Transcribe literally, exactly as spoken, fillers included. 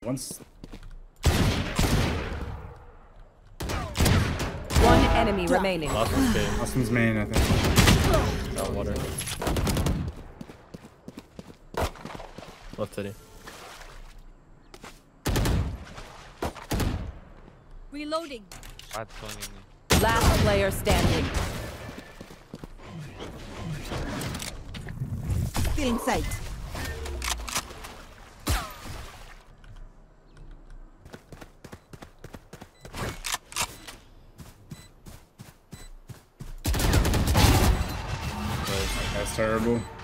Once. One enemy remaining. Last one's game. Last one's main, I think. Got water. Left city. Reloading. Bad going in me. Last player standing. Still in sight. That's terrible.